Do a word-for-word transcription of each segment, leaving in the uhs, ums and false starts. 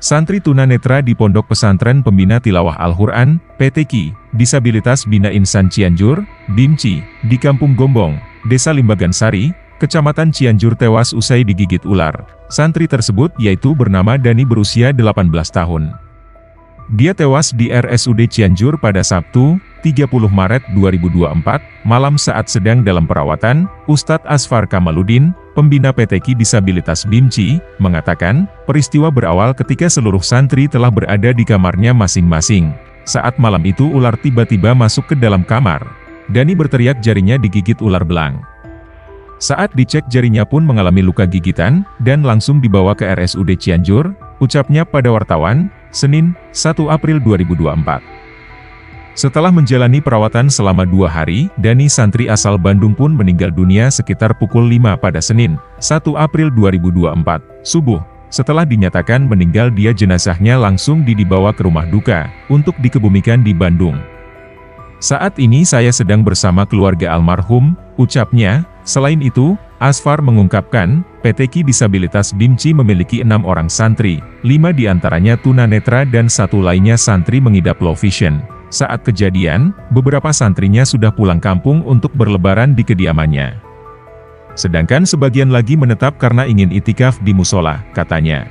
Santri tunanetra di Pondok Pesantren Pembina Tilawah Al-Quran, P T Q, Disabilitas Bina Insan Cianjur, B I M C I, di Kampung Gombong, Desa Limbagan Sari, Kecamatan Cianjur tewas usai digigit ular. Santri tersebut yaitu bernama Dani berusia delapan belas tahun. Dia tewas di R S U D Cianjur pada Sabtu, tiga puluh Maret dua ribu dua puluh empat, malam saat sedang dalam perawatan. Ustadz Asfar Kamaludin, pembina P T Q Disabilitas B I M C I, mengatakan, peristiwa berawal ketika seluruh santri telah berada di kamarnya masing-masing. Saat malam itu ular tiba-tiba masuk ke dalam kamar. Dani berteriak jarinya digigit ular belang. Saat dicek jarinya pun mengalami luka gigitan, dan langsung dibawa ke R S U D Cianjur, ucapnya pada wartawan, Senin, satu April dua ribu dua puluh empat. Setelah menjalani perawatan selama dua hari, Dani santri asal Bandung pun meninggal dunia sekitar pukul lima pada Senin, satu April dua ribu dua puluh empat, subuh. Setelah dinyatakan meninggal dia jenazahnya langsung dibawa ke rumah duka, untuk dikebumikan di Bandung. Saat ini saya sedang bersama keluarga almarhum, ucapnya. Selain itu, Asfar mengungkapkan, P T Q Disabilitas B I M C I memiliki enam orang santri, lima diantaranya tunanetra dan satu lainnya santri mengidap low vision. Saat kejadian, beberapa santrinya sudah pulang kampung untuk berlebaran di kediamannya. Sedangkan sebagian lagi menetap karena ingin itikaf di musola, katanya.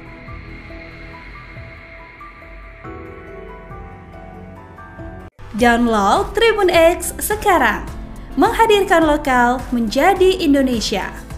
Download Tribun X sekarang, menghadirkan lokal menjadi Indonesia.